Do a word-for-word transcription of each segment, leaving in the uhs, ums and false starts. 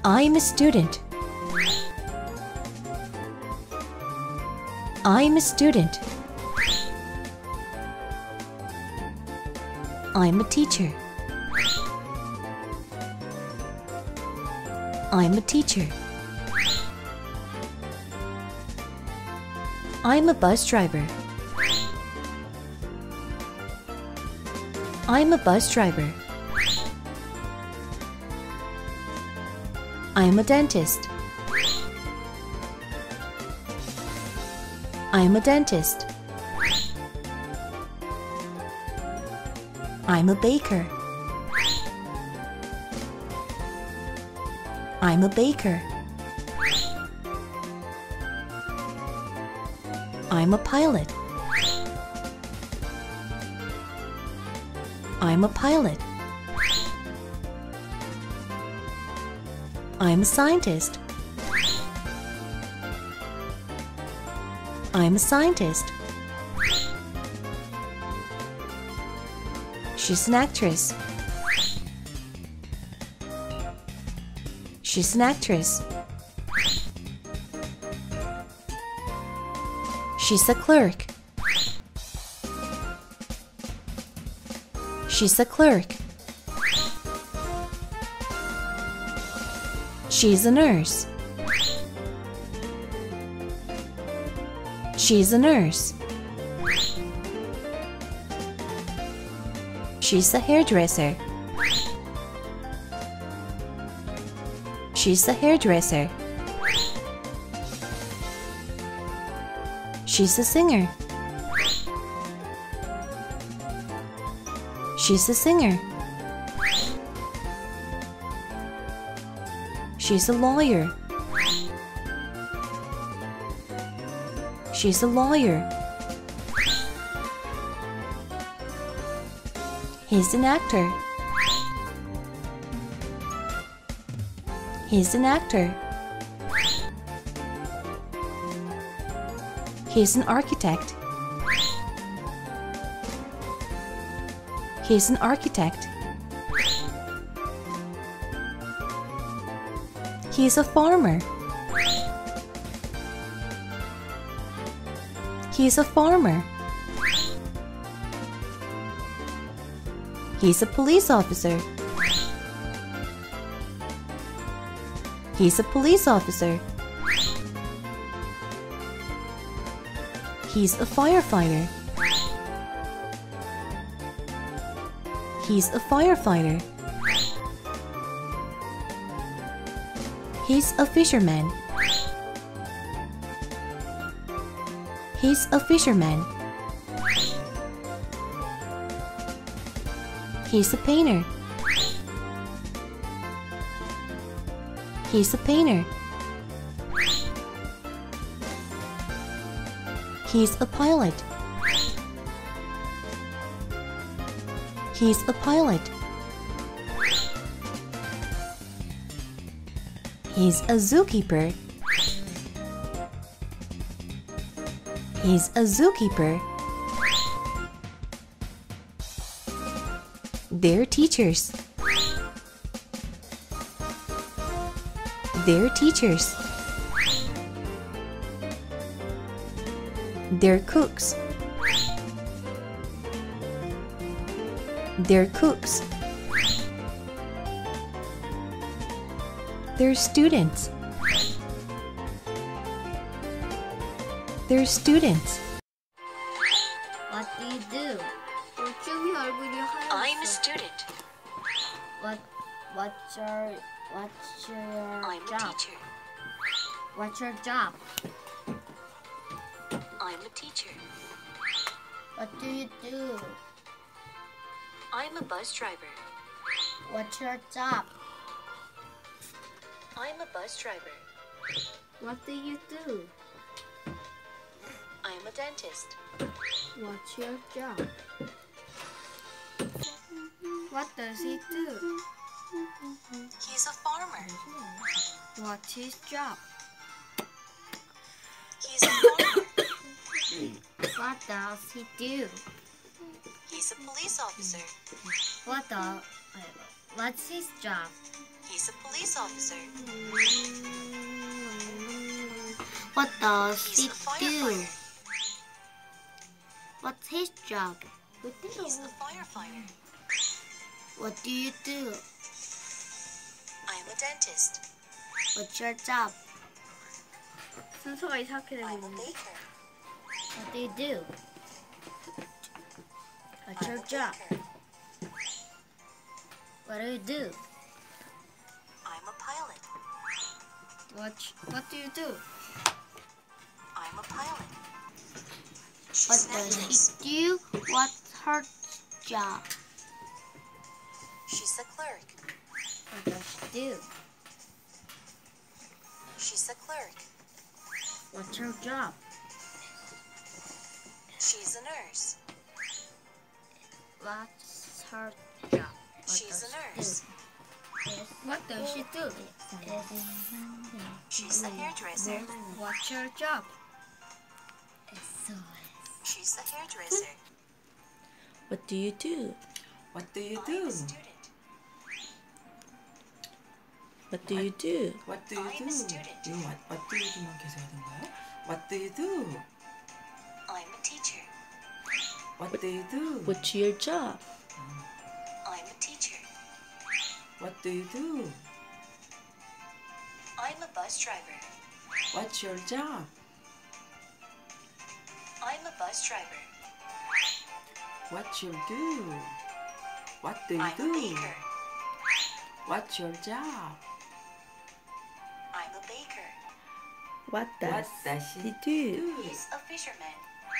I'm a student. I'm a student. I'm a teacher. I'm a teacher. I'm a bus driver. I'm a bus driver. I'm a dentist. I'm a dentist. I'm a baker. I'm a baker. I'm a pilot. I'm a pilot. I'm a scientist. I'm a scientist. She's an actress. She's an actress. She's a clerk. She's a clerk. She's a nurse. She's a nurse. She's a hairdresser. She's a hairdresser. She's a singer. She's a singer. She's a lawyer. She's a lawyer. He's an actor. He's an actor. He's an architect. He's an architect. He's a farmer. He's a farmer. He's a police officer. He's a police officer. He's a firefighter. He's a firefighter. He's a fisherman. He's a fisherman. He's a painter. He's a painter. He's a pilot. He's a pilot. He's a zookeeper. He's a zookeeper. They're teachers. They're teachers. They're cooks. They're cooks. They're students. They're students. What do you do? 요즘이 얼굴이 하얗어. I'm a student. What what's your what's your I'm a job? teacher. What's your job? I'm a teacher. What do you do? I'm a bus driver. What's your job? I'm a bus driver. What do you do? I'm a dentist. What's your job? What does he do? He's a farmer. What's his job? He's a farmer. What does he do? He's a police officer. What the? What's his job? He's a police officer. What does He's he a do? firefighter. What's his job? He's a firefighter. What do you do? I'm a dentist. What's your job? 순서가 이상하게 되고 I'm a 있는데. baker. What do you do? What's I'm your a job? baker. What do you do? I'm a pilot. What What do you do? I'm a pilot. What She's an does actress. he do? What's her job? She's a clerk. What does she do? She's a clerk. What's her job? She's a nurse. What's her job? What She's does a she nurse. do? What does she do? She's a hairdresser. What's her job? She's a hairdresser. What do you do? What do you I'm do? a student. What do you do? What do you I'm do? a student. 이거 what, what do you do만 계속 하던가요? What do you do? I'm a teacher. What do you do? What's your job? I'm a teacher. What do you do? I'm a bus driver. What's your job? I'm a bus driver. What you do? What do you I'm a do? baker. What's your job? I'm a baker. What does, What does he he do? do? He's a fisherman.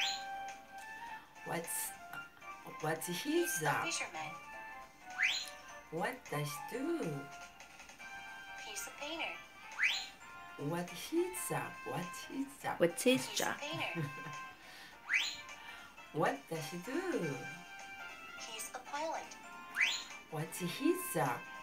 What's what's his He's a job? fisherman. What does he do? He's a painter. What his job? What's his job? What's his He's job? a painter. What does he do? He's a pilot. What's his job?